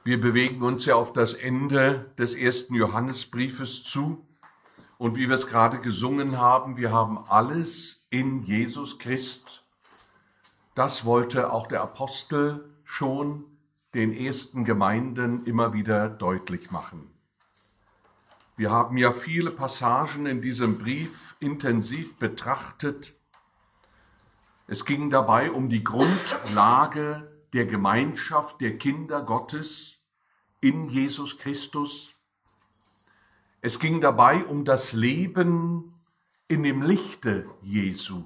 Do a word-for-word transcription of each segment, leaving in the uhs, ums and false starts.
Wir bewegen uns ja auf das Ende des ersten Johannesbriefes zu. Und wie wir es gerade gesungen haben, wir haben alles in Jesus Christ. Das wollte auch der Apostel schon den ersten Gemeinden immer wieder deutlich machen. Wir haben ja viele Passagen in diesem Brief intensiv betrachtet. Es ging dabei um die Grundlage der Gemeinschaft der Kinder Gottes in Jesus Christus. Es ging dabei um das Leben in dem Lichte Jesu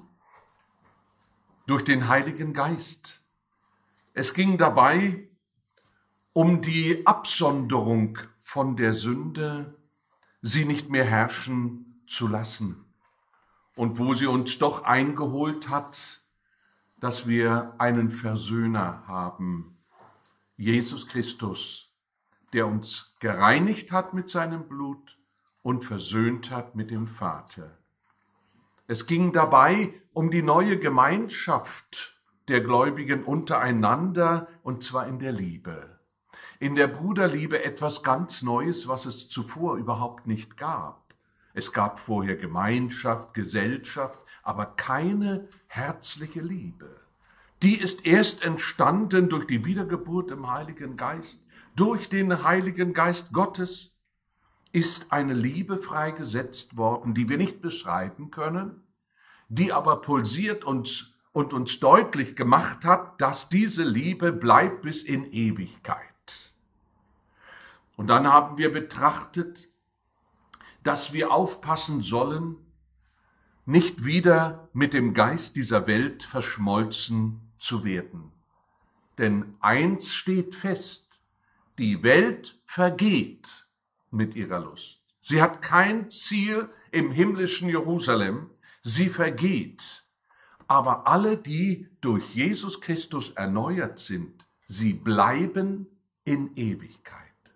durch den Heiligen Geist. Es ging dabei um die Absonderung von der Sünde, sie nicht mehr herrschen zu lassen. Und wo sie uns doch eingeholt hat, dass wir einen Versöhner haben, Jesus Christus, der uns gereinigt hat mit seinem Blut und versöhnt hat mit dem Vater. Es ging dabei um die neue Gemeinschaft der Gläubigen untereinander, und zwar in der Liebe. In der Bruderliebe etwas ganz Neues, was es zuvor überhaupt nicht gab. Es gab vorher Gemeinschaft, Gesellschaft, aber keine herzliche Liebe. Die ist erst entstanden durch die Wiedergeburt im Heiligen Geist. Durch den Heiligen Geist Gottes ist eine Liebe freigesetzt worden, die wir nicht beschreiben können, die aber pulsiert und, und uns deutlich gemacht hat, dass diese Liebe bleibt bis in Ewigkeit. Und dann haben wir betrachtet, dass wir aufpassen sollen, nicht wieder mit dem Geist dieser Welt verschmolzen zu werden. Denn eins steht fest: Die Welt vergeht mit ihrer Lust. Sie hat kein Ziel im himmlischen Jerusalem. Sie vergeht. Aber alle, die durch Jesus Christus erneuert sind, sie bleiben in Ewigkeit.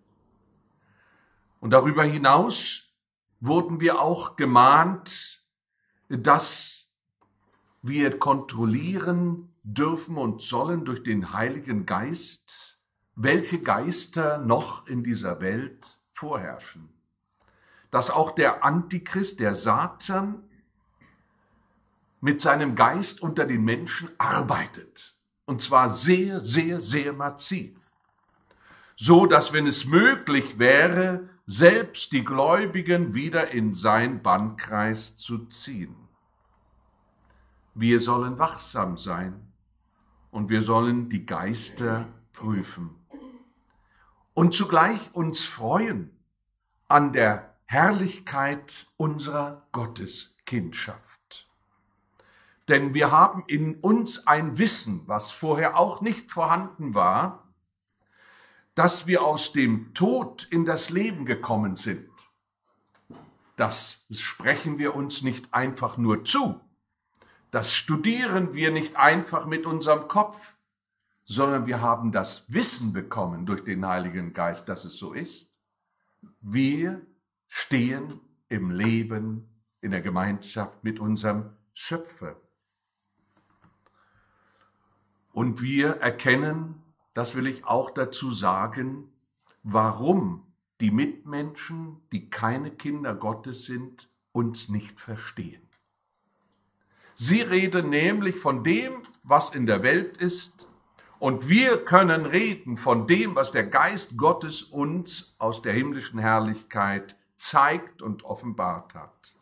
Und darüber hinaus wurden wir auch gemahnt, dass wir kontrollieren dürfen und sollen durch den Heiligen Geist, welche Geister noch in dieser Welt vorherrschen. Dass auch der Antichrist, der Satan, mit seinem Geist unter den Menschen arbeitet. Und zwar sehr, sehr, sehr massiv. So, dass, wenn es möglich wäre, selbst die Gläubigen wieder in sein Bannkreis zu ziehen. Wir sollen wachsam sein und wir sollen die Geister prüfen. Und zugleich uns freuen an der Herrlichkeit unserer Gotteskindschaft. Denn wir haben in uns ein Wissen, was vorher auch nicht vorhanden war, dass wir aus dem Tod in das Leben gekommen sind. Das sprechen wir uns nicht einfach nur zu. Das studieren wir nicht einfach mit unserem Kopf, sondern wir haben das Wissen bekommen durch den Heiligen Geist, dass es so ist. Wir stehen im Leben, in der Gemeinschaft mit unserem Schöpfer. Und wir erkennen, das will ich auch dazu sagen, warum die Mitmenschen, die keine Kinder Gottes sind, uns nicht verstehen. Sie reden nämlich von dem, was in der Welt ist, und wir können reden von dem, was der Geist Gottes uns aus der himmlischen Herrlichkeit zeigt und offenbart hat.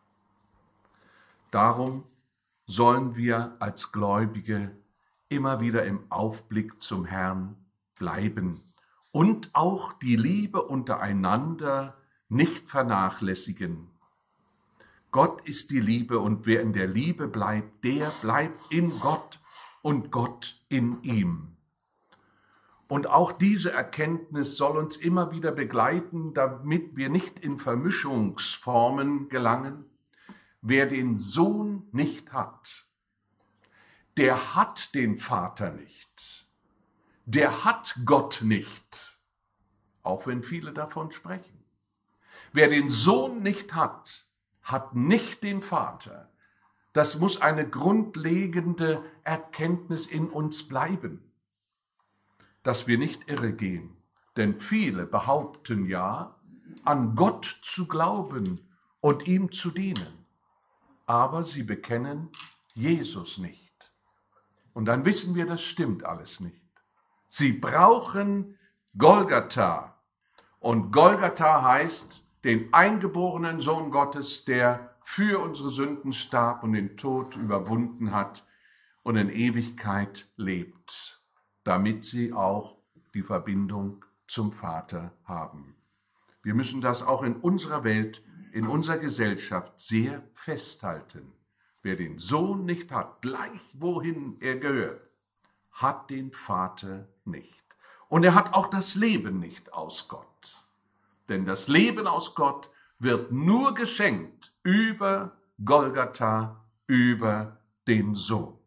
Darum sollen wir als Gläubige immer wieder im Aufblick zum Herrn bleiben und auch die Liebe untereinander nicht vernachlässigen. Gott ist die Liebe, und wer in der Liebe bleibt, der bleibt in Gott und Gott in ihm. Und auch diese Erkenntnis soll uns immer wieder begleiten, damit wir nicht in Vermischungsformen gelangen. Wer den Sohn nicht hat, der hat den Vater nicht. Der hat Gott nicht, auch wenn viele davon sprechen. Wer den Sohn nicht hat, hat nicht den Vater. Das muss eine grundlegende Erkenntnis in uns bleiben, dass wir nicht irre gehen Denn viele behaupten ja, an Gott zu glauben und ihm zu dienen. Aber sie bekennen Jesus nicht. Und dann wissen wir, das stimmt alles nicht. Sie brauchen Golgatha. Und Golgatha heißt den eingeborenen Sohn Gottes, der für unsere Sünden starb und den Tod überwunden hat und in Ewigkeit lebt, damit sie auch die Verbindung zum Vater haben. Wir müssen das auch in unserer Welt, in unserer Gesellschaft sehr festhalten. Wer den Sohn nicht hat, gleich wohin er gehört, hat den Vater nicht. Und er hat auch das Leben nicht aus Gott. Denn das Leben aus Gott wird nur geschenkt über Golgatha, über den Sohn.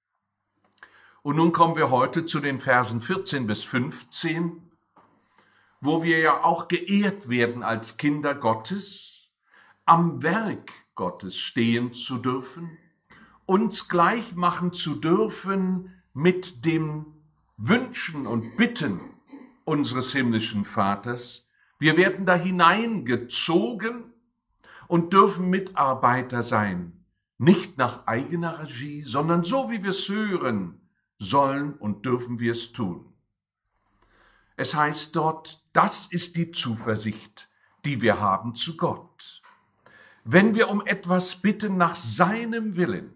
Und nun kommen wir heute zu den Versen vierzehn bis fünfzehn, wo wir ja auch geehrt werden als Kinder Gottes, am Werk Gottes stehen zu dürfen, uns gleich machen zu dürfen mit dem Wünschen und Bitten unseres himmlischen Vaters. Wir werden da hineingezogen und dürfen Mitarbeiter sein, nicht nach eigener Regie, sondern so wie wir es hören sollen und dürfen wir es tun. Es heißt dort, das ist die Zuversicht, die wir haben zu Gott. Wenn wir um etwas bitten nach seinem Willen,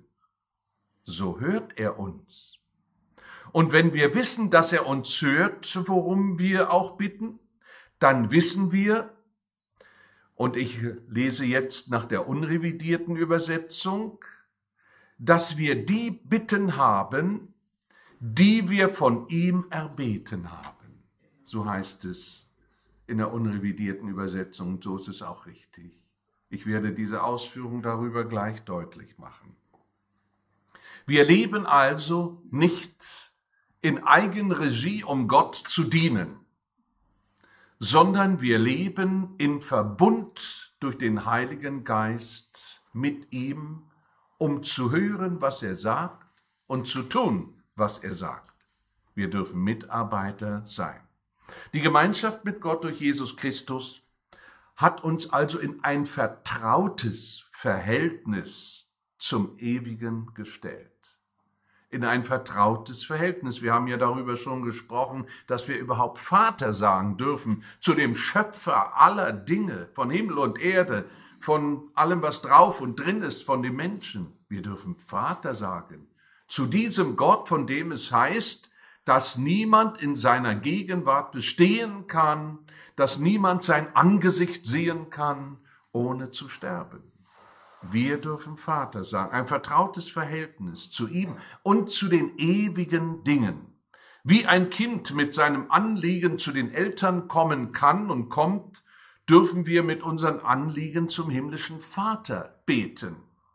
so hört er uns. Und wenn wir wissen, dass er uns hört, worum wir auch bitten, dann wissen wir, und ich lese jetzt nach der unrevidierten Übersetzung, dass wir die Bitten haben, die wir von ihm erbeten haben. So heißt es in der unrevidierten Übersetzung, und so ist es auch richtig. Ich werde diese Ausführung darüber gleich deutlich machen. Wir leben also nicht in Eigenregie, um Gott zu dienen, sondern wir leben in Verbund durch den Heiligen Geist mit ihm, um zu hören, was er sagt und zu tun, was er sagt. Wir dürfen Mitarbeiter sein. Die Gemeinschaft mit Gott durch Jesus Christus hat uns also in ein vertrautes Verhältnis zum Ewigen gestellt. In ein vertrautes Verhältnis. Wir haben ja darüber schon gesprochen, dass wir überhaupt Vater sagen dürfen zu dem Schöpfer aller Dinge, von Himmel und Erde, von allem, was drauf und drin ist, von den Menschen. Wir dürfen Vater sagen zu diesem Gott, von dem es heißt, dass niemand in seiner Gegenwart bestehen kann, dass niemand sein Angesicht sehen kann, ohne zu sterben. Wir dürfen Vater sagen, ein vertrautes Verhältnis zu ihm und zu den ewigen Dingen. Wie ein Kind mit seinem Anliegen zu den Eltern kommen kann und kommt, dürfen wir mit unseren Anliegen zum himmlischen Vater beten.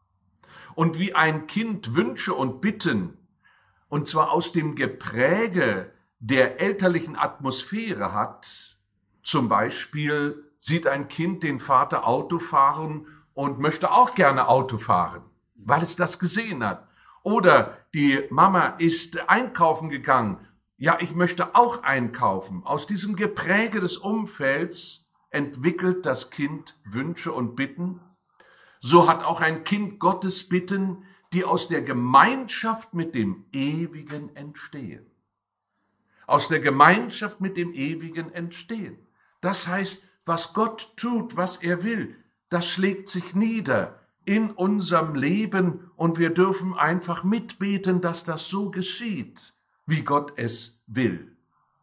Und wie ein Kind Wünsche und Bitten, und zwar aus dem Gepräge der elterlichen Atmosphäre hat, zum Beispiel sieht ein Kind den Vater Auto fahren und möchte auch gerne Auto fahren, weil es das gesehen hat. Oder die Mama ist einkaufen gegangen. Ja, ich möchte auch einkaufen. Aus diesem Gepräge des Umfelds entwickelt das Kind Wünsche und Bitten. So hat auch ein Kind Gottes Bitten, die aus der Gemeinschaft mit dem Ewigen entstehen. Aus der Gemeinschaft mit dem Ewigen entstehen. Das heißt, was Gott tut, was er will, das schlägt sich nieder in unserem Leben und wir dürfen einfach mitbeten, dass das so geschieht, wie Gott es will.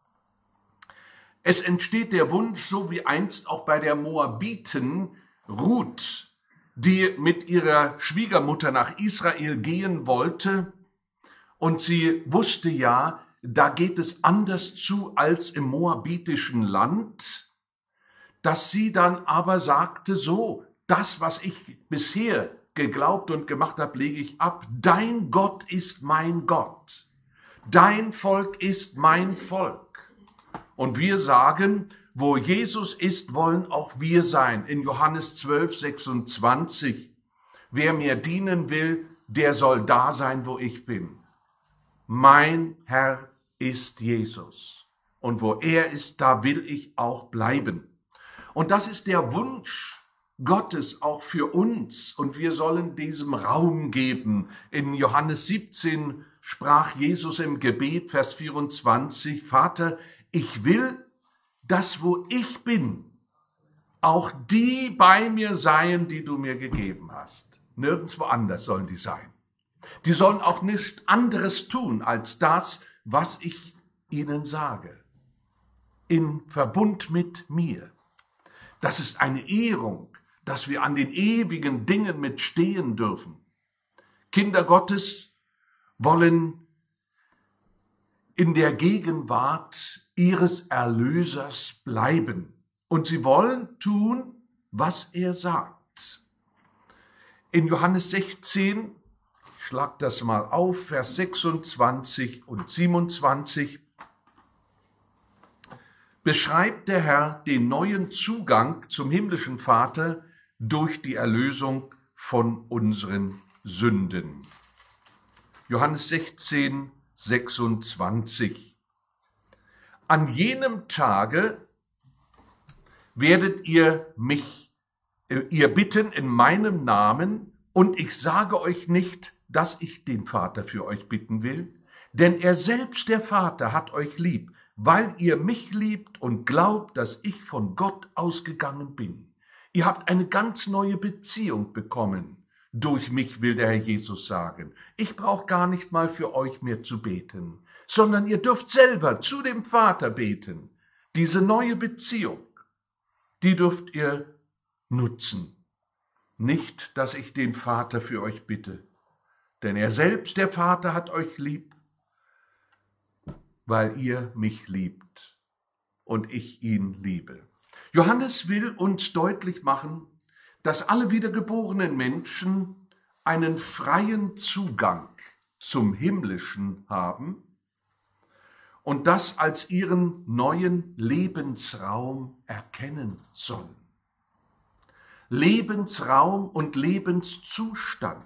Es entsteht der Wunsch, so wie einst auch bei der Moabiten Ruth, die mit ihrer Schwiegermutter nach Israel gehen wollte und sie wusste ja, da geht es anders zu als im moabitischen Land, dass sie dann aber sagte, so, das, was ich bisher geglaubt und gemacht habe, lege ich ab. Dein Gott ist mein Gott. Dein Volk ist mein Volk. Und wir sagen, wo Jesus ist, wollen auch wir sein. In Johannes zwölf, sechsundzwanzig. Wer mir dienen will, der soll da sein, wo ich bin. Mein Herr ist Jesus. Und wo er ist, da will ich auch bleiben. Und das ist der Wunsch Gottes auch für uns. Und wir sollen diesem Raum geben. In Johannes siebzehn sprach Jesus im Gebet, Vers vierundzwanzig, Vater, ich will, dass wo ich bin, auch die bei mir seien, die du mir gegeben hast. Nirgendwo anders sollen die sein. Die sollen auch nichts anderes tun als das, was ich ihnen sage. In Verbund mit mir. Das ist eine Ehrung, dass wir an den ewigen Dingen mitstehen dürfen. Kinder Gottes wollen in der Gegenwart ihres Erlösers bleiben. Und sie wollen tun, was er sagt. In Johannes sechzehn, ich schlag das mal auf, Vers sechsundzwanzig und siebenundzwanzig, beschreibt der Herr den neuen Zugang zum himmlischen Vater durch die Erlösung von unseren Sünden. Johannes sechzehn, sechsundzwanzig. An jenem Tage werdet ihr mich, äh, ihr bitten in meinem Namen, und ich sage euch nicht, dass ich den Vater für euch bitten will, denn er selbst, der Vater, hat euch lieb, weil ihr mich liebt und glaubt, dass ich von Gott ausgegangen bin. Ihr habt eine ganz neue Beziehung bekommen. Durch mich will der Herr Jesus sagen. Ich brauche gar nicht mal für euch mehr zu beten, sondern ihr dürft selber zu dem Vater beten. Diese neue Beziehung, die dürft ihr nutzen. Nicht, dass ich den Vater für euch bitte, denn er selbst, der Vater, hat euch lieb, weil ihr mich liebt und ich ihn liebe. Johannes will uns deutlich machen, dass alle wiedergeborenen Menschen einen freien Zugang zum Himmlischen haben und das als ihren neuen Lebensraum erkennen sollen. Lebensraum und Lebenszustand.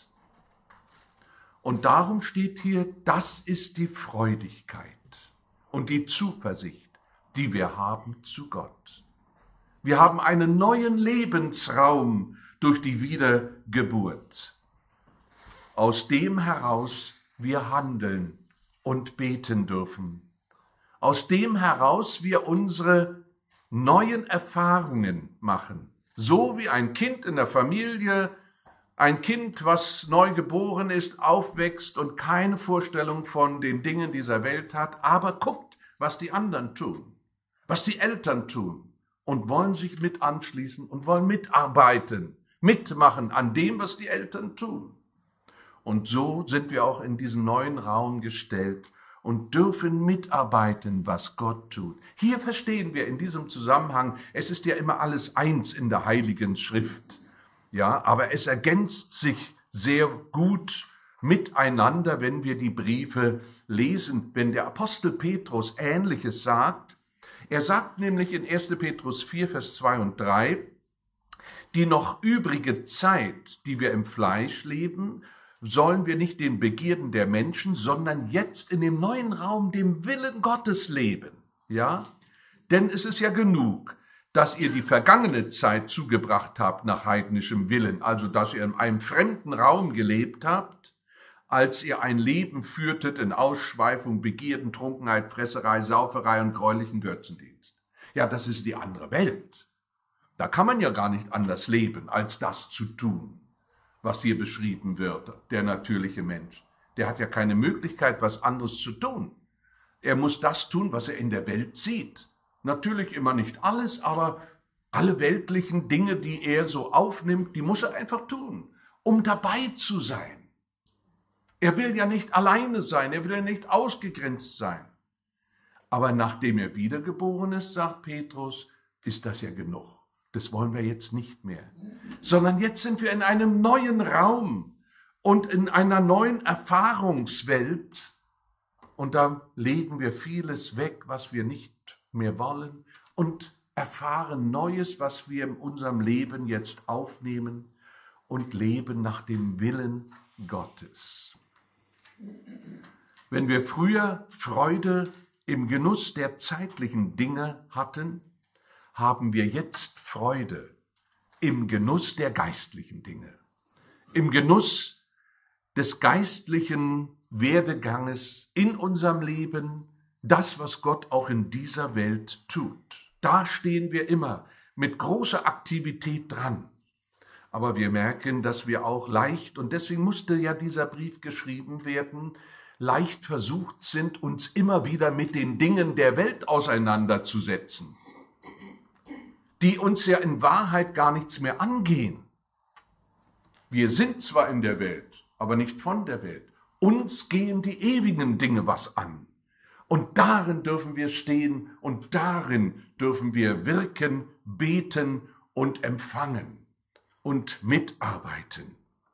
Und darum steht hier, das ist die Freudigkeit und die Zuversicht, die wir haben zu Gott. Wir haben einen neuen Lebensraum durch die Wiedergeburt, aus dem heraus wir handeln und beten dürfen, aus dem heraus wir unsere neuen Erfahrungen machen, so wie ein Kind in der Familie, ein Kind, was neu geboren ist, aufwächst und keine Vorstellung von den Dingen dieser Welt hat, aber guckt, was die anderen tun, was die Eltern tun und wollen sich mit anschließen und wollen mitarbeiten, mitmachen an dem, was die Eltern tun. Und so sind wir auch in diesen neuen Raum gestellt und dürfen mitarbeiten, was Gott tut. Hier verstehen wir in diesem Zusammenhang, es ist ja immer alles eins in der Heiligen Schrift. Ja, aber es ergänzt sich sehr gut miteinander, wenn wir die Briefe lesen. Wenn der Apostel Petrus Ähnliches sagt, er sagt nämlich in erster Petrus vier, Vers zwei und drei, die noch übrige Zeit, die wir im Fleisch leben, sollen wir nicht den Begierden der Menschen, sondern jetzt in dem neuen Raum dem Willen Gottes leben. Ja, denn es ist ja genug, dass ihr die vergangene Zeit zugebracht habt nach heidnischem Willen, also dass ihr in einem fremden Raum gelebt habt, als ihr ein Leben führtet in Ausschweifung, Begierden, Trunkenheit, Fresserei, Sauferei und gräulichen Götzendienst. Ja, das ist die andere Welt. Da kann man ja gar nicht anders leben, als das zu tun, was hier beschrieben wird, der natürliche Mensch. Der hat ja keine Möglichkeit, was anderes zu tun. Er muss das tun, was er in der Welt sieht. Natürlich immer nicht alles, aber alle weltlichen Dinge, die er so aufnimmt, die muss er einfach tun, um dabei zu sein. Er will ja nicht alleine sein, er will ja nicht ausgegrenzt sein. Aber nachdem er wiedergeboren ist, sagt Petrus, ist das ja genug. Das wollen wir jetzt nicht mehr. Sondern jetzt sind wir in einem neuen Raum und in einer neuen Erfahrungswelt. Und da legen wir vieles weg, was wir nicht mehr wollen und erfahren Neues, was wir in unserem Leben jetzt aufnehmen und leben nach dem Willen Gottes. Wenn wir früher Freude im Genuss der zeitlichen Dinge hatten, haben wir jetzt Freude im Genuss der geistlichen Dinge, im Genuss des geistlichen Werdeganges in unserem Leben, das, was Gott auch in dieser Welt tut. Da stehen wir immer mit großer Aktivität dran. Aber wir merken, dass wir auch leicht, und deswegen musste ja dieser Brief geschrieben werden, leicht versucht sind, uns immer wieder mit den Dingen der Welt auseinanderzusetzen, die uns ja in Wahrheit gar nichts mehr angehen. Wir sind zwar in der Welt, aber nicht von der Welt. Uns gehen die ewigen Dinge was an. Und darin dürfen wir stehen und darin dürfen wir wirken, beten und empfangen und mitarbeiten.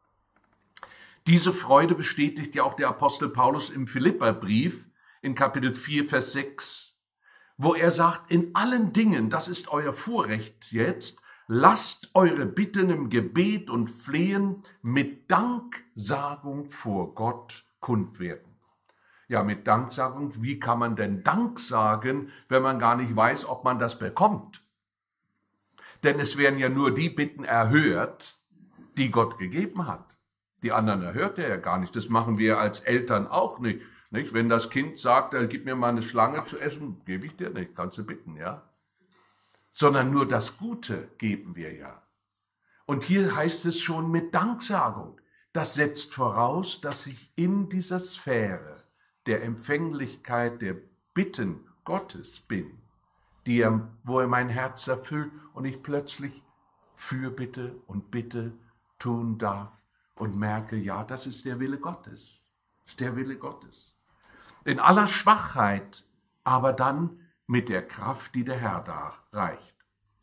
Diese Freude bestätigt ja auch der Apostel Paulus im Philipperbrief in Kapitel vier, Vers sechs, wo er sagt, in allen Dingen, das ist euer Vorrecht jetzt, lasst eure Bitten im Gebet und Flehen mit Danksagung vor Gott kund werden. Ja, mit Danksagung, wie kann man denn Dank sagen, wenn man gar nicht weiß, ob man das bekommt? Denn es werden ja nur die Bitten erhört, die Gott gegeben hat. Die anderen erhört er ja gar nicht. Das machen wir als Eltern auch nicht. Nicht? Wenn das Kind sagt, gib mir mal eine Schlange zu essen, gebe ich dir nicht, kannst du bitten, ja? Sondern nur das Gute geben wir ja. Und hier heißt es schon mit Danksagung. Das setzt voraus, dass ich in dieser Sphäre der Empfänglichkeit, der Bitten Gottes bin, die er, wo er mein Herz erfüllt und ich plötzlich Fürbitte und Bitte tun darf und merke, ja, das ist der Wille Gottes, das ist der Wille Gottes. In aller Schwachheit, aber dann mit der Kraft, die der Herr da reicht.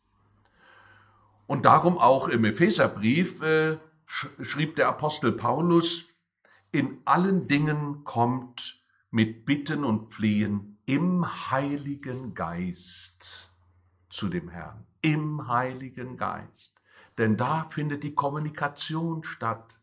Und darum auch im Epheserbrief äh, schrieb der Apostel Paulus, in allen Dingen kommt mit Bitten und Flehen im Heiligen Geist zu dem Herrn. Im Heiligen Geist. Denn da findet die Kommunikation statt.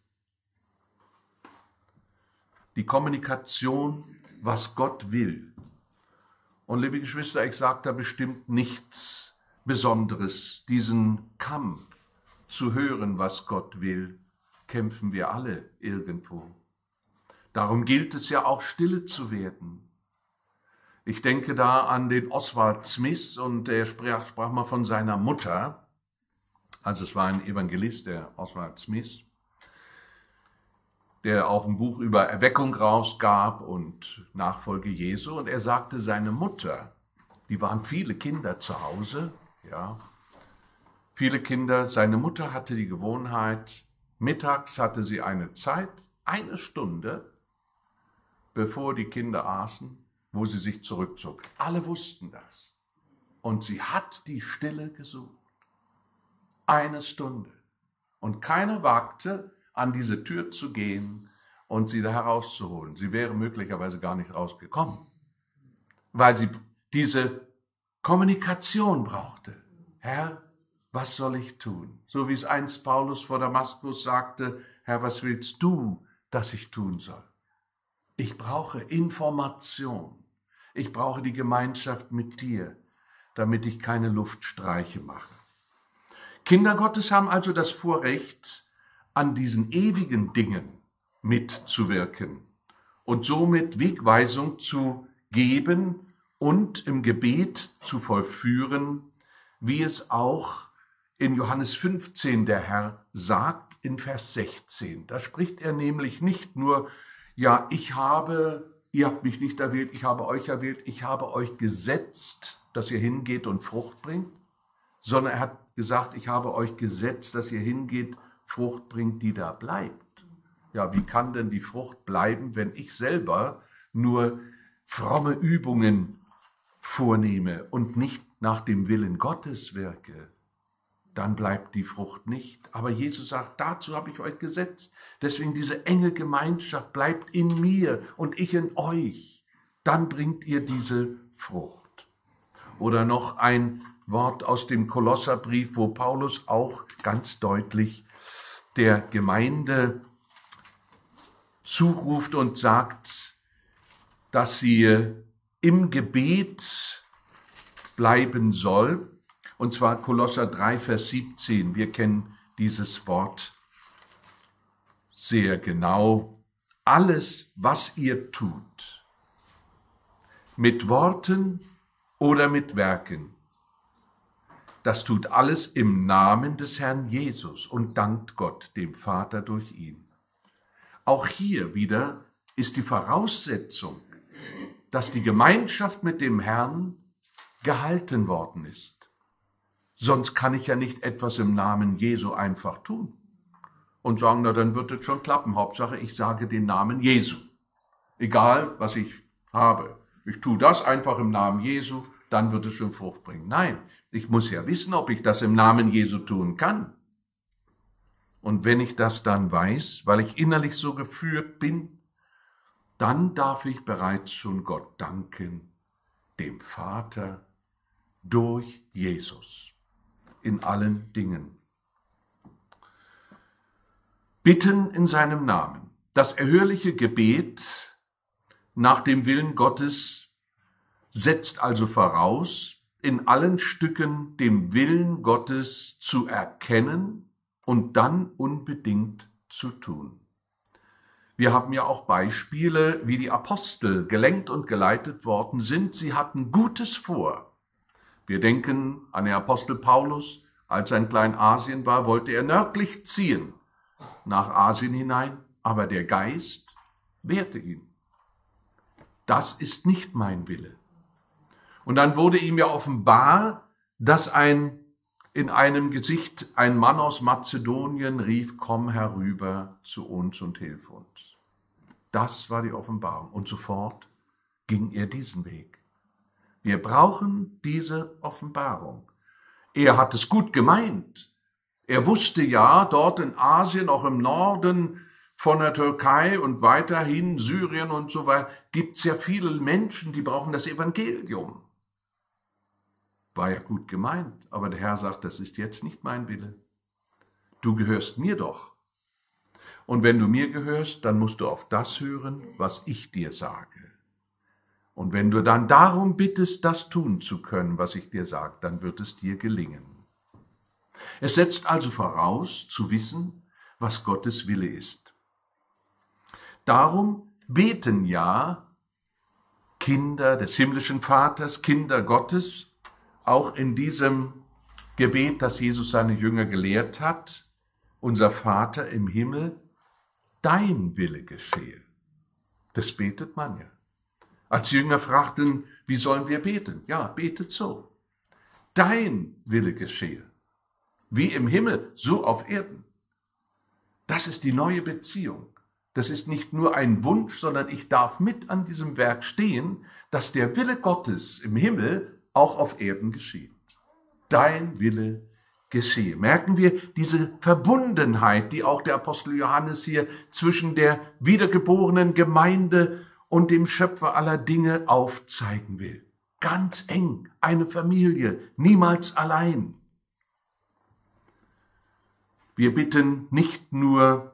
Die Kommunikation, was Gott will. Und liebe Geschwister, ich sage da bestimmt nichts Besonderes. Diesen Kampf zu hören, was Gott will, kämpfen wir alle irgendwo. Darum gilt es ja auch, stille zu werden. Ich denke da an den Oswald Smith und er sprach, sprach mal von seiner Mutter. Also es war ein Evangelist, der Oswald Smith, der auch ein Buch über Erweckung rausgab und Nachfolge Jesu. Und er sagte, seine Mutter, die waren viele Kinder zu Hause, ja, viele Kinder. Seine Mutter hatte die Gewohnheit, mittags hatte sie eine Zeit, eine Stunde, bevor die Kinder aßen, wo sie sich zurückzog. Alle wussten das. Und sie hat die Stille gesucht. Eine Stunde. Und keiner wagte, an diese Tür zu gehen und sie da herauszuholen. Sie wäre möglicherweise gar nicht rausgekommen, weil sie diese Kommunikation brauchte. Herr, was soll ich tun? So wie es einst Paulus vor Damaskus sagte, Herr, was willst du, dass ich tun soll? Ich brauche Information. Ich brauche die Gemeinschaft mit dir, damit ich keine Luftstreiche mache. Kinder Gottes haben also das Vorrecht, an diesen ewigen Dingen mitzuwirken und somit Wegweisung zu geben und im Gebet zu vollführen, wie es auch in Johannes fünfzehn der Herr sagt, in Vers sechzehn. Da spricht er nämlich nicht nur, ja, ich habe, ihr habt mich nicht erwählt, ich habe euch erwählt, ich habe euch gesetzt, dass ihr hingeht und Frucht bringt, sondern er hat gesagt, ich habe euch gesetzt, dass ihr hingeht, Frucht bringt, die da bleibt. Ja, wie kann denn die Frucht bleiben, wenn ich selber nur fromme Übungen vornehme und nicht nach dem Willen Gottes wirke? Dann bleibt die Frucht nicht. Aber Jesus sagt, dazu habe ich euch gesetzt. Deswegen diese enge Gemeinschaft bleibt in mir und ich in euch. Dann bringt ihr diese Frucht. Oder noch ein Wort aus dem Kolosserbrief, wo Paulus auch ganz deutlich der Gemeinde zuruft und sagt, dass sie im Gebet bleiben soll. Und zwar Kolosser drei, Vers siebzehn. Wir kennen dieses Wort sehr genau. Alles, was ihr tut, mit Worten oder mit Werken, das tut alles im Namen des Herrn Jesus und dankt Gott, dem Vater, durch ihn. Auch hier wieder ist die Voraussetzung, dass die Gemeinschaft mit dem Herrn gehalten worden ist. Sonst kann ich ja nicht etwas im Namen Jesu einfach tun und sagen, na dann wird es schon klappen. Hauptsache, ich sage den Namen Jesu. Egal, was ich habe. Ich tue das einfach im Namen Jesu, dann wird es schon Frucht bringen. Nein, ich muss ja wissen, ob ich das im Namen Jesu tun kann. Und wenn ich das dann weiß, weil ich innerlich so geführt bin, dann darf ich bereits schon Gott danken, dem Vater, durch Jesus, in allen Dingen. Bitten in seinem Namen. Das erhörliche Gebet nach dem Willen Gottes setzt also voraus, in allen Stücken den Willen Gottes zu erkennen und dann unbedingt zu tun. Wir haben ja auch Beispiele, wie die Apostel gelenkt und geleitet worden sind. Sie hatten Gutes vor. Wir denken an den Apostel Paulus. Als er in Kleinasien war, wollte er nördlich ziehen, nach Asien hinein, aber der Geist wehrte ihn. Das ist nicht mein Wille. Und dann wurde ihm ja offenbar, dass ein in einem Gesicht ein Mann aus Mazedonien rief, komm herüber zu uns und hilf uns. Das war die Offenbarung. Und sofort ging er diesen Weg. Wir brauchen diese Offenbarung. Er hat es gut gemeint. Er wusste ja, dort in Asien, auch im Norden von der Türkei und weiterhin Syrien und so weiter, gibt es ja viele Menschen, die brauchen das Evangelium. War ja gut gemeint, aber der Herr sagt, das ist jetzt nicht mein Wille. Du gehörst mir doch. Und wenn du mir gehörst, dann musst du auf das hören, was ich dir sage. Und wenn du dann darum bittest, das tun zu können, was ich dir sage, dann wird es dir gelingen. Es setzt also voraus, zu wissen, was Gottes Wille ist. Darum beten ja Kinder des himmlischen Vaters, Kinder Gottes, auch in diesem Gebet, das Jesus seine Jünger gelehrt hat, unser Vater im Himmel, dein Wille geschehe. Das betet man ja. Als Jünger fragten, wie sollen wir beten? Ja, betet so. Dein Wille geschehe. Wie im Himmel, so auf Erden. Das ist die neue Beziehung. Das ist nicht nur ein Wunsch, sondern ich darf mit an diesem Werk stehen, dass der Wille Gottes im Himmel auch auf Erden geschieht. Dein Wille geschehe. Merken wir diese Verbundenheit, die auch der Apostel Johannes hier zwischen der wiedergeborenen Gemeinde und dem Schöpfer aller Dinge aufzeigen will. Ganz eng, eine Familie, niemals allein. Wir bitten nicht nur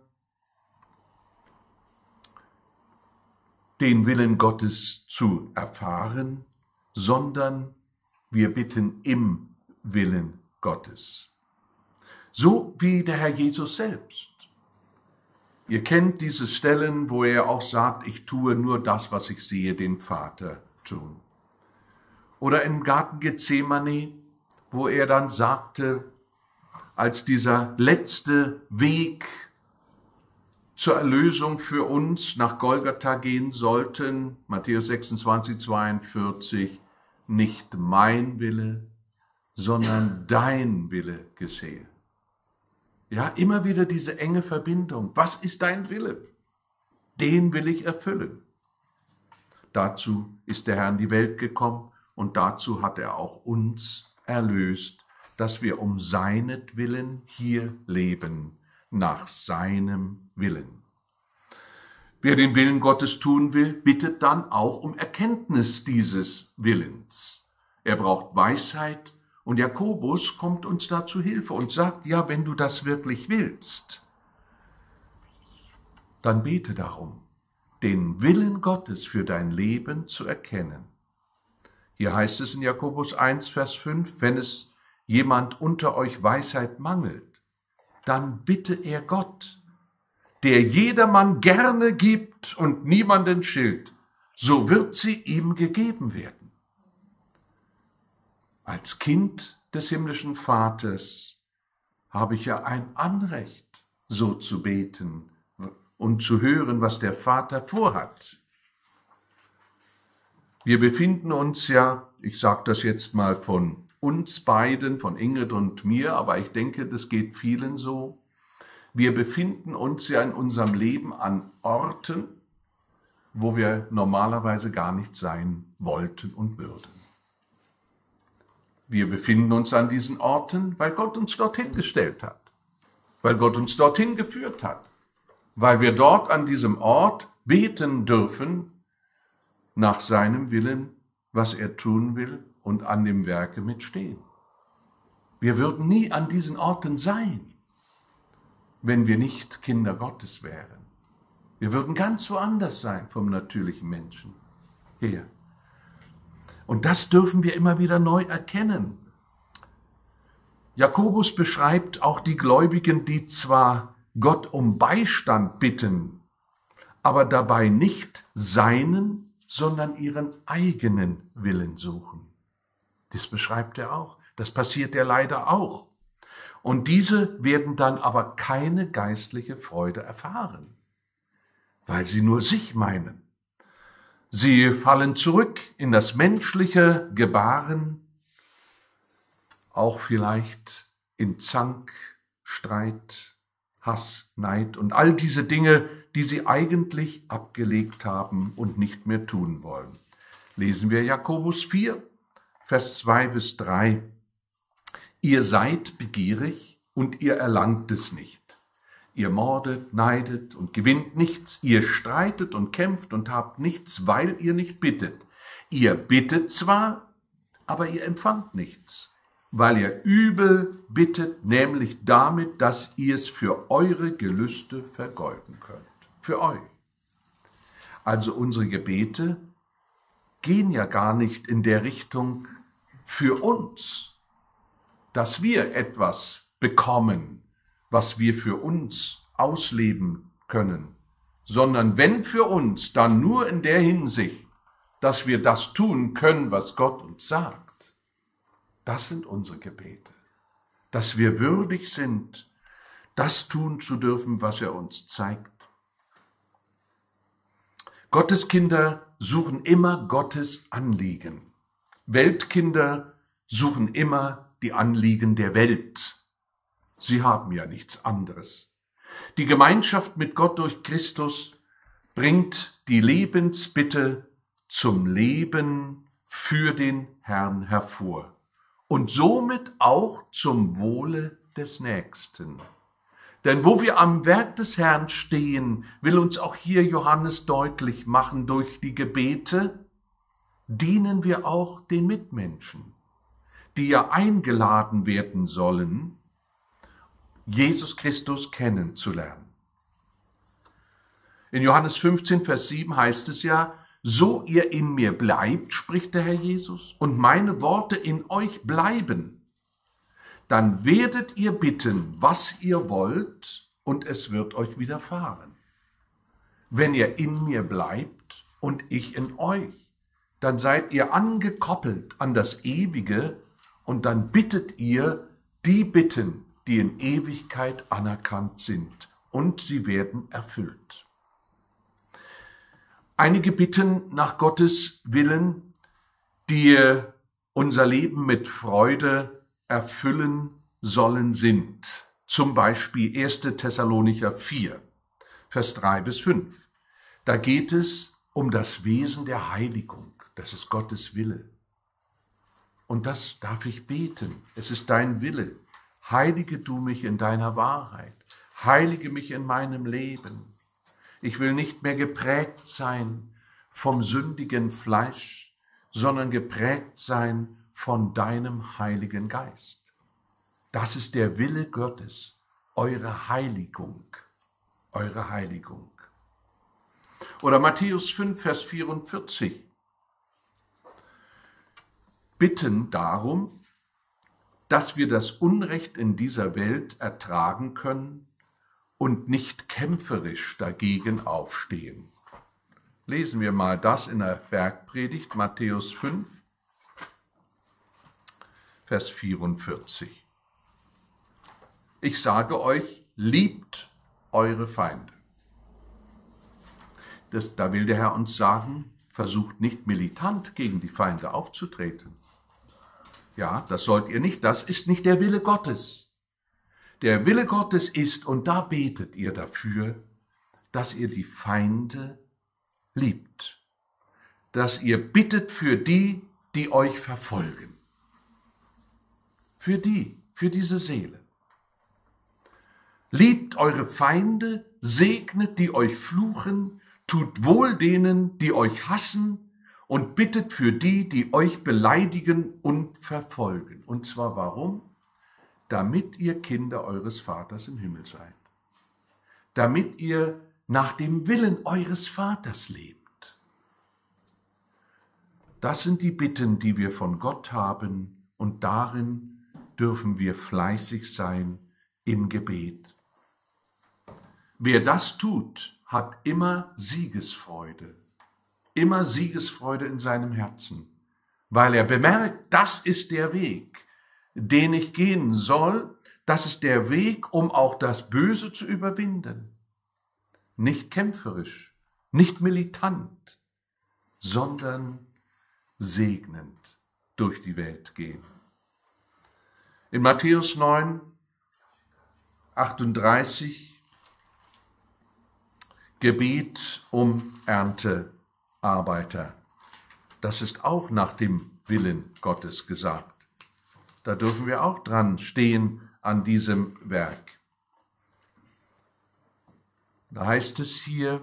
den Willen Gottes zu erfahren, sondern wir bitten im Willen Gottes. So wie der Herr Jesus selbst. Ihr kennt diese Stellen, wo er auch sagt, ich tue nur das, was ich sehe, den Vater tun. Oder im Garten Gethsemane, wo er dann sagte, als dieser letzte Weg zur Erlösung für uns nach Golgatha gehen sollten, Matthäus sechsundzwanzig, zweiundvierzig, nicht mein Wille, sondern dein Wille geschehe. Ja, immer wieder diese enge Verbindung. Was ist dein Wille? Den will ich erfüllen. Dazu ist der Herr in die Welt gekommen und dazu hat er auch uns erlöst, dass wir um seinetwillen hier leben, nach seinem Willen. Wer den Willen Gottes tun will, bittet dann auch um Erkenntnis dieses Willens. Er braucht Weisheit und Jakobus kommt uns da zu Hilfe und sagt, ja, wenn du das wirklich willst, dann bete darum, den Willen Gottes für dein Leben zu erkennen. Hier heißt es in Jakobus eins, Vers fünf, wenn es jemand unter euch Weisheit mangelt, dann bitte er Gott, der jedermann gerne gibt und niemanden schilt, so wird sie ihm gegeben werden. Als Kind des himmlischen Vaters habe ich ja ein Anrecht, so zu beten und zu hören, was der Vater vorhat. Wir befinden uns ja, ich sage das jetzt mal von uns beiden, von Ingrid und mir, aber ich denke, das geht vielen so. Wir befinden uns ja in unserem Leben an Orten, wo wir normalerweise gar nicht sein wollten und würden. Wir befinden uns an diesen Orten, weil Gott uns dorthin gestellt hat, weil Gott uns dorthin geführt hat, weil wir dort an diesem Ort beten dürfen nach seinem Willen, was er tun will und an dem Werke mitstehen. Wir würden nie an diesen Orten sein, wenn wir nicht Kinder Gottes wären. Wir würden ganz woanders sein vom natürlichen Menschen her. Und das dürfen wir immer wieder neu erkennen. Jakobus beschreibt auch die Gläubigen, die zwar Gott um Beistand bitten, aber dabei nicht seinen, sondern ihren eigenen Willen suchen. Das beschreibt er auch. Das passiert ja leider auch. Und diese werden dann aber keine geistliche Freude erfahren, weil sie nur sich meinen. Sie fallen zurück in das menschliche Gebaren, auch vielleicht in Zank, Streit, Hass, Neid und all diese Dinge, die sie eigentlich abgelegt haben und nicht mehr tun wollen. Lesen wir Jakobus vier, Vers zwei bis drei. Ihr seid begierig und ihr erlangt es nicht. Ihr mordet, neidet und gewinnt nichts. Ihr streitet und kämpft und habt nichts, weil ihr nicht bittet. Ihr bittet zwar, aber ihr empfangt nichts, weil ihr übel bittet, nämlich damit, dass ihr es für eure Gelüste vergeuden könnt. Für euch. Also unsere Gebete gehen ja gar nicht in der Richtung für uns, dass wir etwas bekommen, was wir für uns ausleben können, sondern wenn für uns, dann nur in der Hinsicht, dass wir das tun können, was Gott uns sagt. Das sind unsere Gebete, dass wir würdig sind, das tun zu dürfen, was er uns zeigt. Gottes Kinder suchen immer Gottes Anliegen. Weltkinder suchen immer die Anliegen der Welt. Sie haben ja nichts anderes. Die Gemeinschaft mit Gott durch Christus bringt die Lebensbitte zum Leben für den Herrn hervor und somit auch zum Wohle des Nächsten. Denn wo wir am Werk des Herrn stehen, will uns auch hier Johannes deutlich machen, durch die Gebete dienen wir auch den Mitmenschen, die ja eingeladen werden sollen, Jesus Christus kennenzulernen. In Johannes fünfzehn, Vers sieben heißt es ja, so ihr in mir bleibt, spricht der Herr Jesus, und meine Worte in euch bleiben, dann werdet ihr bitten, was ihr wollt, und es wird euch widerfahren. Wenn ihr in mir bleibt und ich in euch, dann seid ihr angekoppelt an das Ewige und dann bittet ihr die Bitten, die in Ewigkeit anerkannt sind, und sie werden erfüllt. Einige Bitten nach Gottes Willen, die unser Leben mit Freude erfüllen sollen, sind zum Beispiel erster Thessalonicher vier, Vers drei bis fünf. Da geht es um das Wesen der Heiligung. Das ist Gottes Wille. Und das darf ich beten. Es ist dein Wille. Heilige du mich in deiner Wahrheit. Heilige mich in meinem Leben. Ich will nicht mehr geprägt sein vom sündigen Fleisch, sondern geprägt sein von deinem Heiligen Geist. Das ist der Wille Gottes, eure Heiligung, eure Heiligung. Oder Matthäus fünf, Vers vierundvierzig. bitten darum, dass wir das Unrecht in dieser Welt ertragen können und nicht kämpferisch dagegen aufstehen. Lesen wir mal das in der Bergpredigt, Matthäus fünf, Vers vierundvierzig. Ich sage euch, liebt eure Feinde. Das, da will der Herr uns sagen, versucht nicht militant gegen die Feinde aufzutreten. Ja, das sollt ihr nicht, das ist nicht der Wille Gottes. Der Wille Gottes ist, und da betet ihr dafür, dass ihr die Feinde liebt, dass ihr bittet für die, die euch verfolgen. Für die, für diese Seele. Liebt eure Feinde, segnet, die euch fluchen, tut wohl denen, die euch hassen, und bittet für die, die euch beleidigen und verfolgen. Und zwar warum? Damit ihr Kinder eures Vaters im Himmel seid. Damit ihr nach dem Willen eures Vaters lebt. Das sind die Bitten, die wir von Gott haben, und darin dürfen wir fleißig sein im Gebet. Wer das tut, hat immer Siegesfreude. Immer Siegesfreude in seinem Herzen, weil er bemerkt, das ist der Weg, den ich gehen soll, das ist der Weg, um auch das Böse zu überwinden. Nicht kämpferisch, nicht militant, sondern segnend durch die Welt gehen. In Matthäus neun, achtunddreißig, Gebet um Erntearbeiter. Das ist auch nach dem Willen Gottes gesagt. Da dürfen wir auch dran stehen an diesem Werk. Da heißt es hier,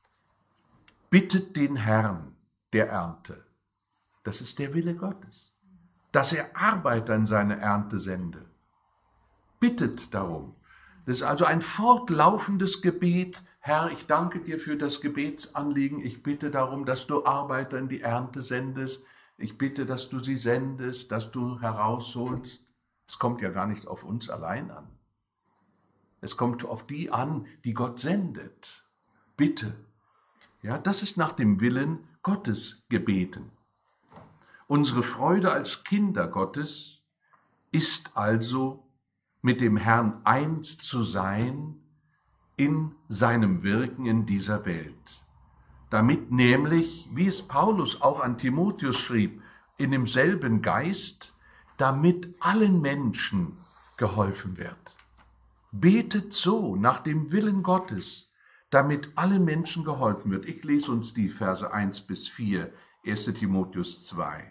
bittet den Herrn der Ernte. Das ist der Wille Gottes, dass er Arbeiter in seine Ernte sende. Bittet darum. Das ist also ein fortlaufendes Gebet. Herr, ich danke dir für das Gebetsanliegen. Ich bitte darum, dass du Arbeiter in die Ernte sendest. Ich bitte, dass du sie sendest, dass du herausholst. Es kommt ja gar nicht auf uns allein an. Es kommt auf die an, die Gott sendet. Bitte. Ja, das ist nach dem Willen Gottes gebeten. Unsere Freude als Kinder Gottes ist also, mit dem Herrn eins zu sein in seinem Wirken in dieser Welt. Damit nämlich, wie es Paulus auch an Timotheus schrieb, in demselben Geist, damit allen Menschen geholfen wird. Betet so nach dem Willen Gottes, damit allen Menschen geholfen wird. Ich lese uns die Verse eins bis vier, erster Timotheus zwei.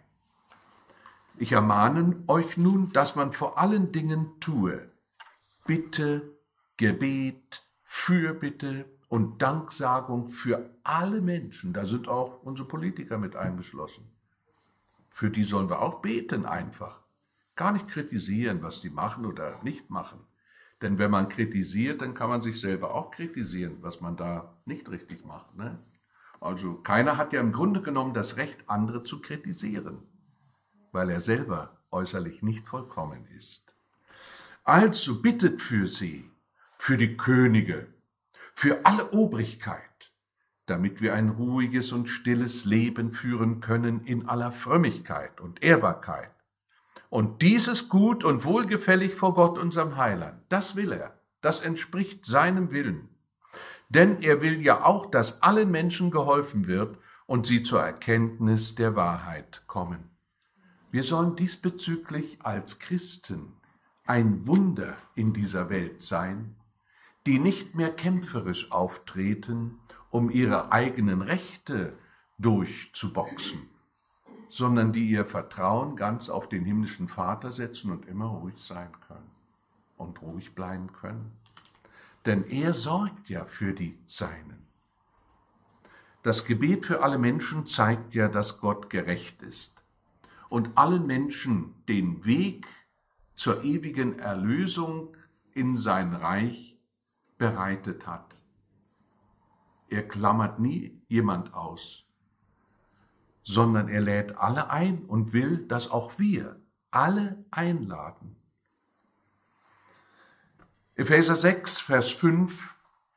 Ich ermahne euch nun, dass man vor allen Dingen tue, Bitte, Gebet, Fürbitte und Danksagung für alle Menschen. Da sind auch unsere Politiker mit eingeschlossen. Für die sollen wir auch beten einfach. Gar nicht kritisieren, was die machen oder nicht machen. Denn wenn man kritisiert, dann kann man sich selber auch kritisieren, was man da nicht richtig macht. Ne? Also keiner hat ja im Grunde genommen das Recht, andere zu kritisieren, weil er selber äußerlich nicht vollkommen ist. Also bittet für sie, für die Könige, für alle Obrigkeit, damit wir ein ruhiges und stilles Leben führen können in aller Frömmigkeit und Ehrbarkeit. Und dies ist gut und wohlgefällig vor Gott, unserem Heiland. Das will er, das entspricht seinem Willen. Denn er will ja auch, dass allen Menschen geholfen wird und sie zur Erkenntnis der Wahrheit kommen. Wir sollen diesbezüglich als Christen ein Wunder in dieser Welt sein, die nicht mehr kämpferisch auftreten, um ihre eigenen Rechte durchzuboxen, sondern die ihr Vertrauen ganz auf den himmlischen Vater setzen und immer ruhig sein können und ruhig bleiben können. Denn er sorgt ja für die Seinen. Das Gebet für alle Menschen zeigt ja, dass Gott gerecht ist und allen Menschen den Weg zur ewigen Erlösung in sein Reich bereitet hat. Er klammert nie jemand aus. sondern er lädt alle ein und will, dass auch wir alle einladen. Epheser sechs, Vers fünf,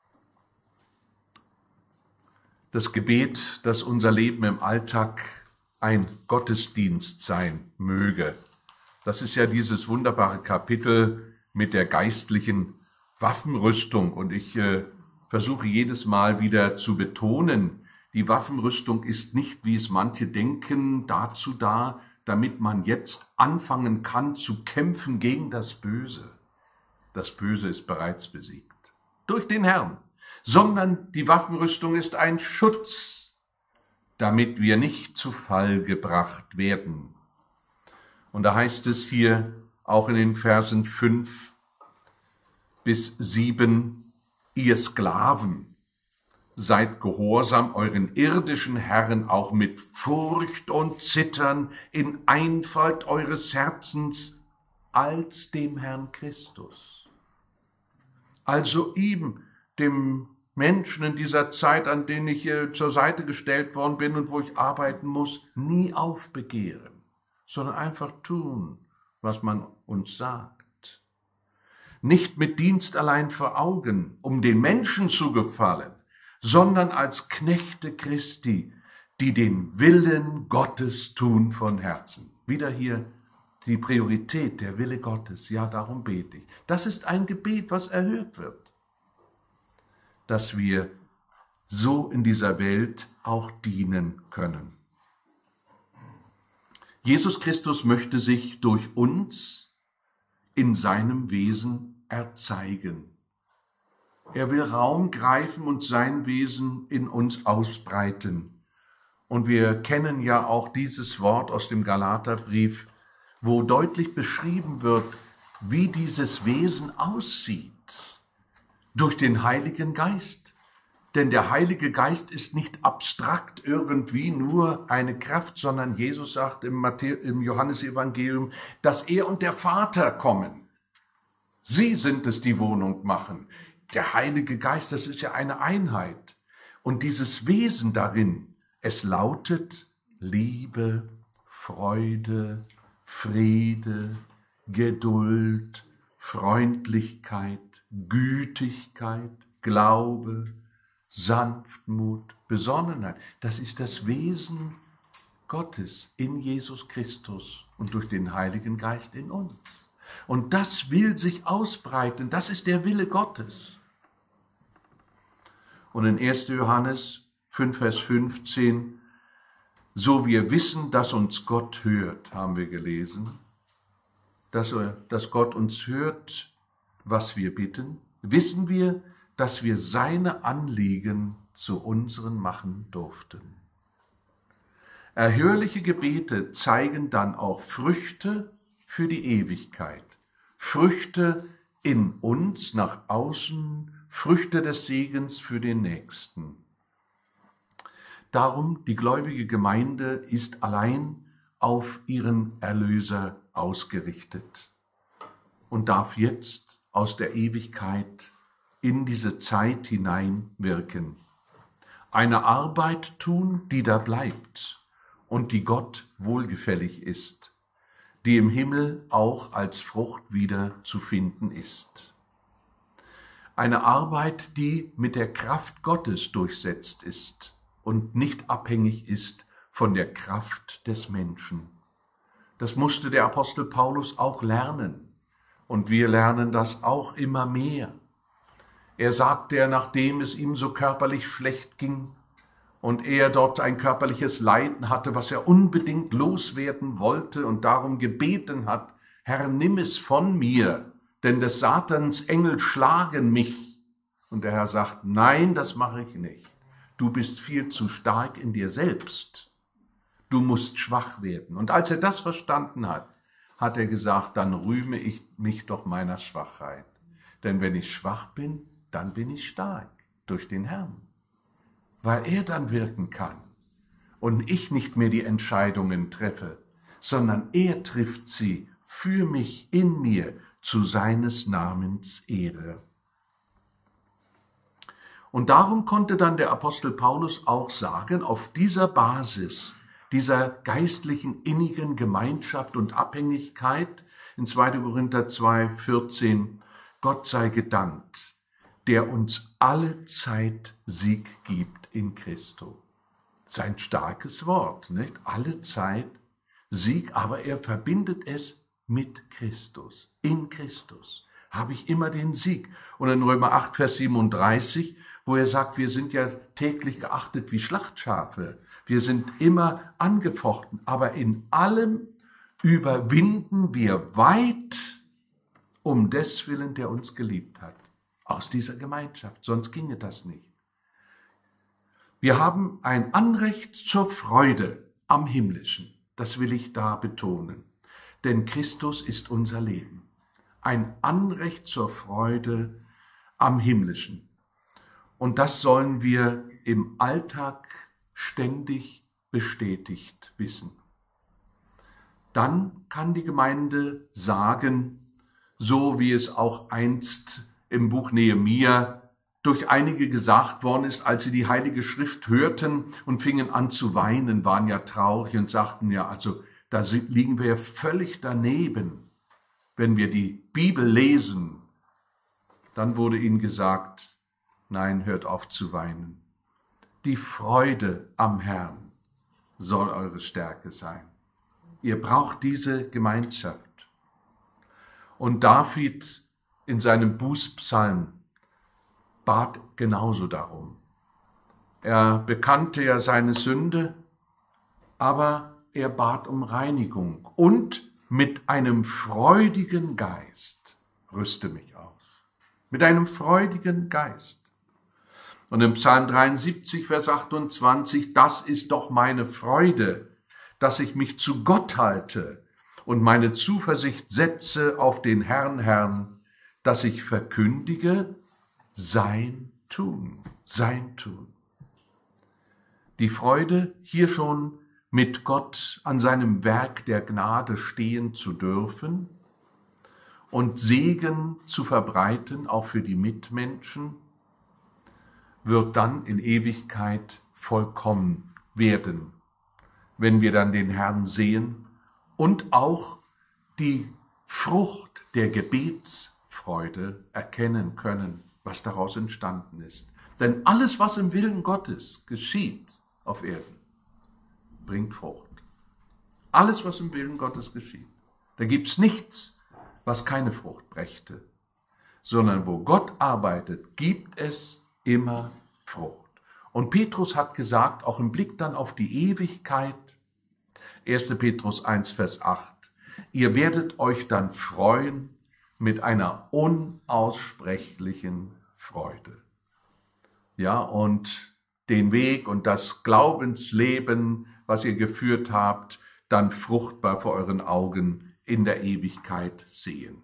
das Gebet, dass unser Leben im Alltag ein Gottesdienst sein möge. Das ist ja dieses wunderbare Kapitel mit der geistlichen Waffenrüstung. Und ich äh, versuche jedes Mal wieder zu betonen, die Waffenrüstung ist nicht, wie es manche denken, dazu da, damit man jetzt anfangen kann zu kämpfen gegen das Böse. Das Böse ist bereits besiegt durch den Herrn, sondern die Waffenrüstung ist ein Schutz, damit wir nicht zu Fall gebracht werden. Und da heißt es hier auch in den Versen fünf bis sieben, ihr Sklaven, seid gehorsam euren irdischen Herren auch mit Furcht und Zittern in Einfalt eures Herzens als dem Herrn Christus. Also ihm, dem Menschen in dieser Zeit, an denen ich äh, zur Seite gestellt worden bin und wo ich arbeiten muss, nie aufbegehren, sondern einfach tun, was man uns sagt. Nicht mit Dienst allein vor Augen, um den Menschen zu gefallen, sondern als Knechte Christi, die den Willen Gottes tun von Herzen. Wieder hier die Priorität, der Wille Gottes, ja, darum bete ich. Das ist ein Gebet, was erhört wird, dass wir so in dieser Welt auch dienen können. Jesus Christus möchte sich durch uns in seinem Wesen erzeigen. Er will Raum greifen und sein Wesen in uns ausbreiten. Und wir kennen ja auch dieses Wort aus dem Galaterbrief, wo deutlich beschrieben wird, wie dieses Wesen aussieht, durch den Heiligen Geist. Denn der Heilige Geist ist nicht abstrakt irgendwie nur eine Kraft, sondern Jesus sagt im, Matthäus, im Johannesevangelium, dass er und der Vater kommen. Sie sind es, die Wohnung machen. Der Heilige Geist, das ist ja eine Einheit. Und dieses Wesen darin, es lautet Liebe, Freude, Friede, Geduld, Freundlichkeit, Gütigkeit, Glaube, Sanftmut, Besonnenheit. Das ist das Wesen Gottes in Jesus Christus und durch den Heiligen Geist in uns. Und das will sich ausbreiten, das ist der Wille Gottes. Und in erster Johannes fünf, Vers fünfzehn, so wir wissen, dass uns Gott hört, haben wir gelesen, dass, dass Gott uns hört, was wir bitten, wissen wir, dass wir seine Anliegen zu unseren machen durften. Erhörliche Gebete zeigen dann auch Früchte für die Ewigkeit, Früchte in uns nach außen, Früchte des Segens für den Nächsten. Darum, die gläubige Gemeinde ist allein auf ihren Erlöser ausgerichtet und darf jetzt aus der Ewigkeit in diese Zeit hinein wirken. Eine Arbeit tun, die da bleibt und die Gott wohlgefällig ist, die im Himmel auch als Frucht wieder zu finden ist. Eine Arbeit, die mit der Kraft Gottes durchsetzt ist und nicht abhängig ist von der Kraft des Menschen. Das musste der Apostel Paulus auch lernen. Und wir lernen das auch immer mehr. Er sagte, nachdem es ihm so körperlich schlecht ging und er dort ein körperliches Leiden hatte, was er unbedingt loswerden wollte und darum gebeten hat, Herr, nimm es von mir, denn des Satans Engel schlagen mich. Und der Herr sagt, nein, das mache ich nicht. Du bist viel zu stark in dir selbst. Du musst schwach werden. Und als er das verstanden hat, hat er gesagt, dann rühme ich mich doch meiner Schwachheit. Denn wenn ich schwach bin, dann bin ich stark durch den Herrn. Weil er dann wirken kann und ich nicht mehr die Entscheidungen treffe, sondern er trifft sie für mich, in mir, zu seines Namens Ehre. Und darum konnte dann der Apostel Paulus auch sagen, auf dieser Basis, dieser geistlichen innigen Gemeinschaft und Abhängigkeit. In zweiter Korinther zwei, vierzehn, Gott sei gedankt, der uns alle Zeit Sieg gibt in Christo. Sein starkes Wort, nicht? Alle Zeit Sieg, aber er verbindet es mit Christus. In Christus habe ich immer den Sieg. Und in Römer acht, Vers siebenunddreißig, wo er sagt, wir sind ja täglich geachtet wie Schlachtschafe. Wir sind immer angefochten, aber in allem überwinden wir weit um des Willen, der uns geliebt hat. Aus dieser Gemeinschaft, sonst ginge das nicht. Wir haben ein Anrecht zur Freude am Himmlischen. Das will ich da betonen. Denn Christus ist unser Leben. Ein Anrecht zur Freude am Himmlischen. Und das sollen wir im Alltag ständig bestätigt wissen. Dann kann die Gemeinde sagen, so wie es auch einst im Buch Nehemia durch einige gesagt worden ist, als sie die Heilige Schrift hörten und fingen an zu weinen, waren ja traurig und sagten, ja, also da liegen wir ja völlig daneben, wenn wir die Bibel lesen. Dann wurde ihnen gesagt, nein, hört auf zu weinen. Die Freude am Herrn soll eure Stärke sein. Ihr braucht diese Gemeinschaft. Und David in seinem Bußpsalm bat genauso darum. Er bekannte ja seine Sünde, aber er bat um Reinigung und mit einem freudigen Geist rüste mich aus. Mit einem freudigen Geist. Und im Psalm dreiundsiebzig, Vers achtundzwanzig, das ist doch meine Freude, dass ich mich zu Gott halte und meine Zuversicht setze auf den Herrn, Herrn, dass ich verkündige sein Tun, sein Tun. Die Freude, hier schon mit Gott an seinem Werk der Gnade stehen zu dürfen und Segen zu verbreiten, auch für die Mitmenschen, wird dann in Ewigkeit vollkommen werden, wenn wir dann den Herrn sehen und auch die Frucht der Gebetsfreude erkennen können, was daraus entstanden ist. Denn alles, was im Willen Gottes geschieht auf Erden, bringt Frucht. Alles, was im Willen Gottes geschieht. Da gibt es nichts, was keine Frucht brächte, sondern wo Gott arbeitet, gibt es immer Frucht. Und Petrus hat gesagt, auch im Blick dann auf die Ewigkeit, erster Petrus eins, Vers acht, ihr werdet euch dann freuen mit einer unaussprechlichen Freude. Ja, und den Weg und das Glaubensleben, was ihr geführt habt, dann fruchtbar vor euren Augen in der Ewigkeit sehen.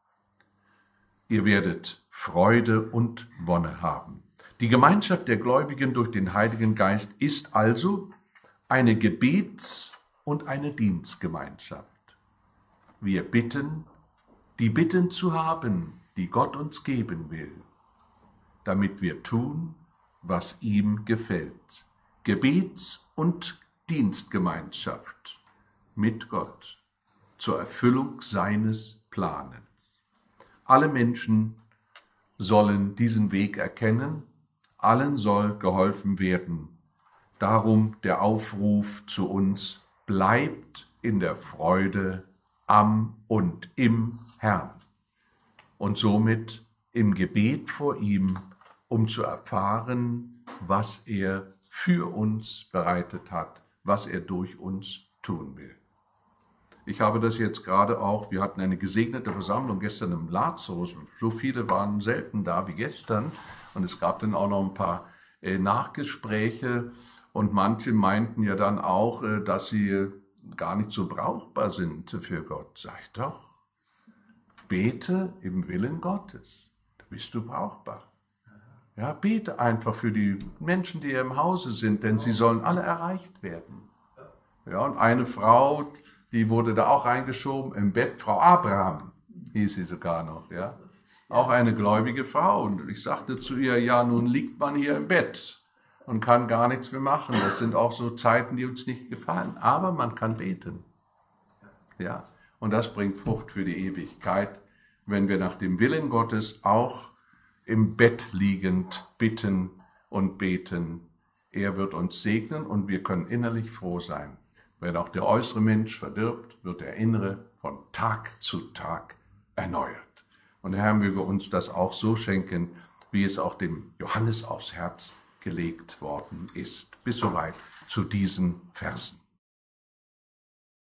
Ihr werdet Freude und Wonne haben. Die Gemeinschaft der Gläubigen durch den Heiligen Geist ist also eine Gebets- und eine Dienstgemeinschaft. Wir bitten, die Bitten zu haben, die Gott uns geben will, damit wir tun, was ihm gefällt. Gebets- und Dienstgemeinschaft mit Gott zur Erfüllung seines Planes. Alle Menschen sollen diesen Weg erkennen, allen soll geholfen werden. Darum der Aufruf zu uns, bleibt in der Freude am und im Herrn und somit im Gebet vor ihm, um zu erfahren, was er für uns bereitet hat, was er durch uns tun will. Ich habe das jetzt gerade auch, wir hatten eine gesegnete Versammlung gestern im Lazarus, so viele waren selten da wie gestern und es gab dann auch noch ein paar äh, Nachgespräche und manche meinten ja dann auch, äh, dass sie äh, gar nicht so brauchbar sind für Gott. Sag ich doch, bete im Willen Gottes, da bist du brauchbar. Ja, bete einfach für die Menschen, die im Hause sind, denn sie sollen alle erreicht werden. Ja, und eine Frau, die wurde da auch reingeschoben im Bett, Frau Abraham hieß sie sogar noch, ja. Auch eine gläubige Frau. Und ich sagte zu ihr, ja, nun liegt man hier im Bett. und kann gar nichts mehr machen. Das sind auch so Zeiten, die uns nicht gefallen. Aber man kann beten. Ja, und das bringt Frucht für die Ewigkeit, wenn wir nach dem Willen Gottes auch im Bett liegend bitten und beten. Er wird uns segnen und wir können innerlich froh sein. Wenn auch der äußere Mensch verdirbt, wird der innere von Tag zu Tag erneuert. Und der Herr möge uns das auch so schenken, wie es auch dem Johannes aufs Herz gelegt worden ist. Bis soweit zu diesen Versen.